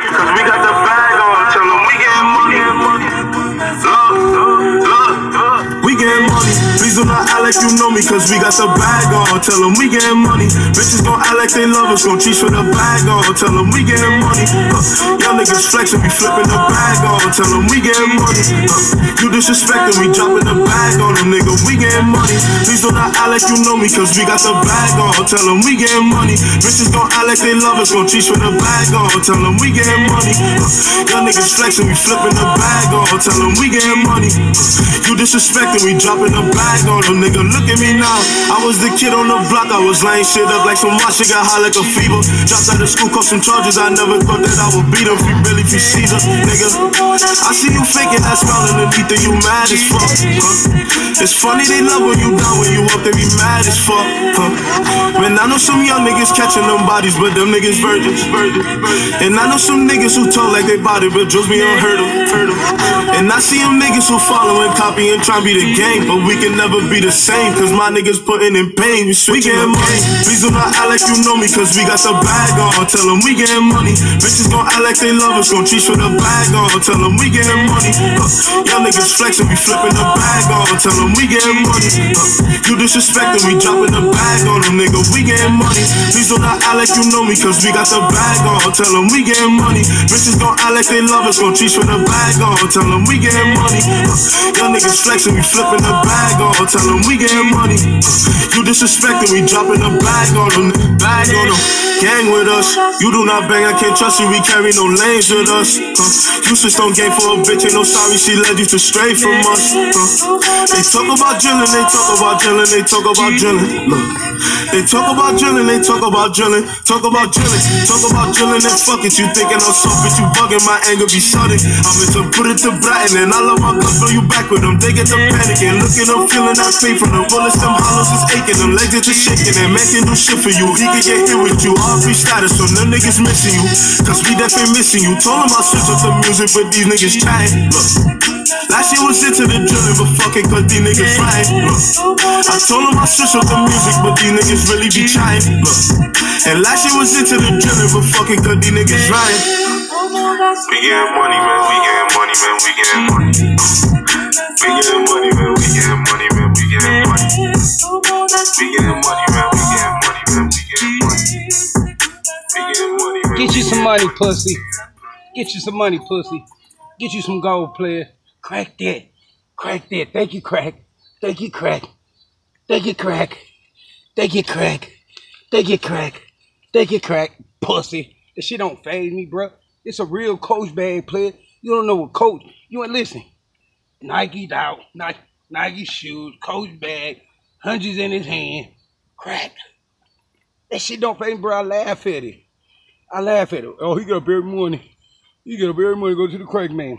cause we got the bag on. Tell them we getting money. Look, we getting money. Please do not act like you know me, cause we got the bag on. Tell them we getting money. Bitches gon' act like they love us, gon' cheat for the bag on. Tell them we getting money. Young niggas flexin', we flipping the bag on. Tell them we getting money. You disrespectin', we dropping the bag on them, nigga. We getting money. Please do not act like you know me, cause we got the bag on. Tell them we getting money. Bitches gon' act like they love us, gon' cheat for the bag on. Tell them we getting money. Young niggas flexin', we flipping the bag on. Tell them we getting money. You disrespectin', we dropping the bag on them, nigga. Look at me now. I was the kid on the block, I was laying shit up like some watch, shit got high like a fever. Dropped out of school, caught some charges, I never thought that I would beat them. Free Billy, free Caesar, nigga. I see you faking that smile underneath and you mad as fuck, It's funny they love when you down, when you up they be mad as fuck, Man, I know some young niggas catching them bodies, but them niggas virgins. And I know some niggas who talk like they body, but just me unheard of. And I see them niggas who follow and copy and try to be the game, but we can never be the same, cause my niggas putting in pain. We getting money. Please do not act like you know me, cause we got the bag on. Tell them we getting money. Bitches gon' act like they love us, gon' cheat for the bag on. Tell them we getting money. Young niggas flexin', we flipping the bag on. Tell them we getting money. You disrespectin', we dropping the bag on them, nigga. We getting money. Please do not act like you know me, cause we got the bag on. Tell them we getting money. Bitches gon' act like they love us, gon' cheat for the bag on. Tell them we getting money. Young niggas flexin', we flipping the bag on. Tell them we getting money. You disrespectin', we dropping the bag on them. Bag on them. Gang with us. You do not bang, I can't trust you. We carry no lanes with us. You switched on game for a bitch, ain't no sorry. She led you to stray from us. They talk about drilling, they talk about drilling, they talk about drilling. They talk about drilling, they talk about drilling, talk about drilling, talk about drilling and fuck it. You thinking I'm soft, bitch, you bugging, my anger be sudden. I'm into put it to Brighton, and I love my guns, blow you back with them. They get the panicking, look at them, feeling that pain from the bullets, them hollows is aching, them legs are just shaking, and man can do shit for you. He can get here with you, all free status, so them niggas missing you, cause we definitely missing you. Told them I switch up the music, but these niggas trying. Look, last year was into the drilling, but fucking cause these niggas flying. Look, I told them I switch up the music, but these niggas really be trying. Look, and last year was into the drilling, but fucking cause these niggas flying. We getting money, man, we getting money, man, we getting money. We getting money, man, we getting money, man, we getting money. We getting money, man, we getting money, man, we getting money. We getting money, man. Get you some money, pussy. Get you some money, pussy. Get you some gold, player. Crack that. Crack that. Thank you, crack. Thank you, crack. Thank you, crack. Thank you, crack. Thank you, crack. Thank you, crack. Pussy. This shit don't phase me, bro. It's a real Coach bag, player. You don't know what Coach. You ain't listen. Nike's out. Nike shoes. Coach bag. Hundreds in his hand. Crack. That shit don't phase me, bro. I laugh at it. I laugh at it. Oh, he got up every morning. He got up every morning to go to the crack man.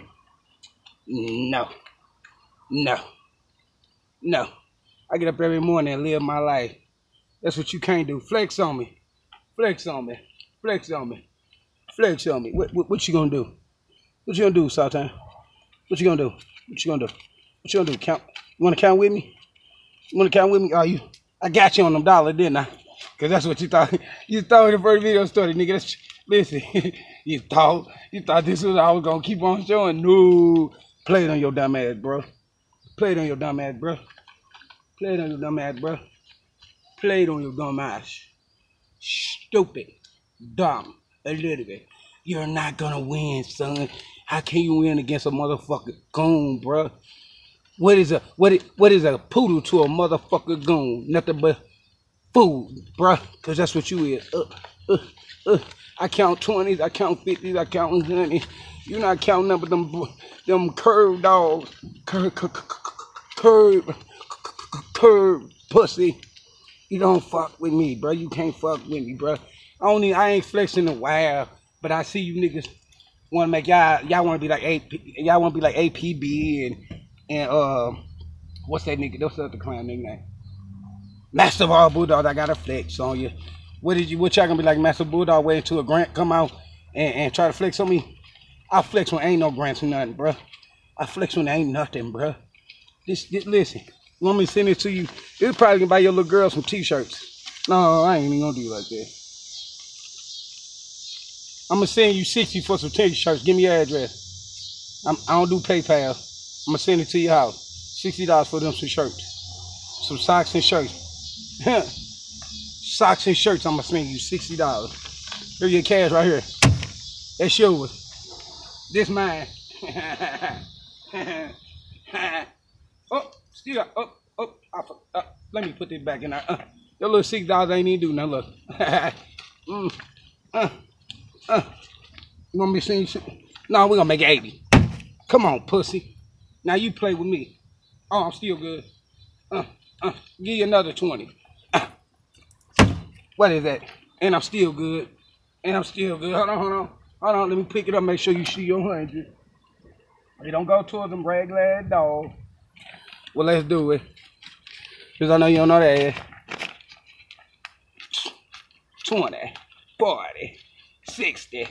No. No. No. I get up every morning and live my life. That's what you can't do. Flex on me. Flex on me. Flex on me. Flex on me. What you gonna do? What you gonna do, Sultan? What you gonna do? What you gonna do? What you gonna do? Count? You wanna count with me? You wanna count with me? Oh, I got you on them dollar, didn't I? Cause that's what you thought. You thought when the first video started, nigga. Listen, you thought this was I was gonna keep on showing. No, play it on your dumb ass, bro. Play it on your dumb ass, bro. Play it on your dumb ass, bro. Play it on your dumb ass. Stupid, dumb, illiterate. You're not gonna win, son. How can you win against a motherfucker goon, bro? What is a poodle to a motherfucker goon? Nothing but food, bro. Cause that's what you is. I count 20s, I count 50s, I count 100s. You not counting nothing but them curved dogs, curved pussy. You don't fuck with me, bro. You can't fuck with me, bro. I ain't flexing a while, but I see you niggas want to make y'all want to be like APB and what's that nigga? What's the other clown nigga name? Master of all Bulldog. I got a flex on you. What y'all gonna be like, Master Bulldog, waiting till a grant come out and try to flex on me? I flex when ain't no grants or nothing, bro. I flex when there ain't nothing, bro. This listen. You want me to send it to you? It's probably gonna buy your little girl some t-shirts. No, I ain't even gonna do it like that. I'm gonna send you 60 for some t-shirts. Give me your address. I don't do PayPal. I'm gonna send it to your house. $60 for them some shirts. Some socks and shirts. Socks and shirts, I'm gonna send you $60. Here's your cash right here. That's yours. This mine. Oh, still got, let me put this back in there. Your little $6 ain't even do nothing, look. You want me to send you? No, we're gonna make it 80. Come on, pussy. Now you play with me. Oh, I'm still good. Give you another 20. What is that? And I'm still good. And I'm still good. Hold on. Let me pick it up. Make sure you see your 100. You don't go towards them regular dog. Well, let's do it. Because I know you don't know that. 20, 40, 60,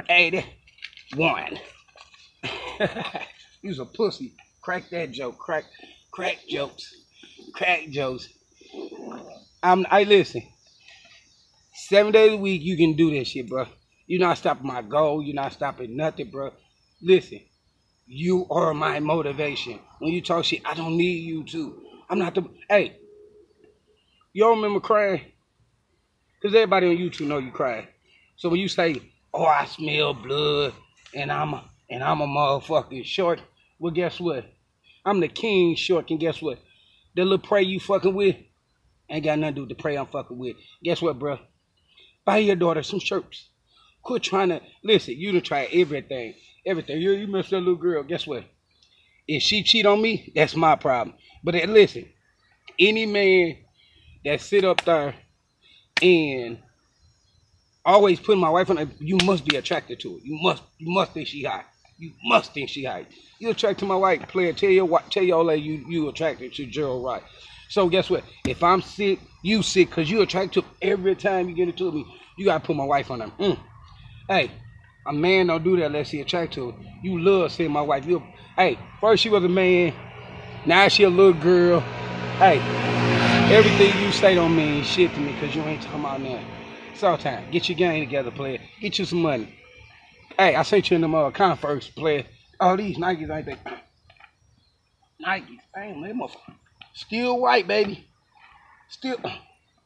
81. You's a pussy. Crack that joke. Crack jokes. Crack jokes. Hey, listen. 7 days a week, you can do this shit, bro. You're not stopping my goal. You're not stopping nothing, bro. Listen. You are my motivation. When you talk shit, I don't need you to. I'm not the... Hey. You remember crying? Because everybody on YouTube know you cry. So when you say, oh, I smell blood and I'm a motherfucking short, well, guess what? I'm the king short, and guess what? The little prey you fucking with ain't got nothing to do with the prey I'm fucking with. Guess what, bro? Buy your daughter some shirts. Quit trying to... Listen, you done try everything. Everything. You messed that little girl. Guess what? If she cheat on me, that's my problem. But listen, any man that sit up there and always put my wife on it, you must be attracted to it. You must think she hot. You must think she hot. You attracted to my wife, player. Tell your old lady you attracted to Gerald Wright. So guess what? If I'm sick, you sick, because you attracted to every time you get into me. You gotta put my wife on them. Hey, a man don't do that unless he attracted to her. You love seeing my wife. Hey, first she was a man, now she a little girl. Hey, everything you say don't mean shit to me because you ain't talking about nothing. It's all time. Get your game together, player. Get you some money. Hey, I sent you in them Converse, player. Oh, these Nikes ain't they? Nikes. Damn, they motherfucker. Still white, baby. Still.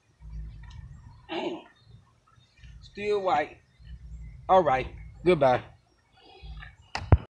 Damn. Still white. All right. Goodbye.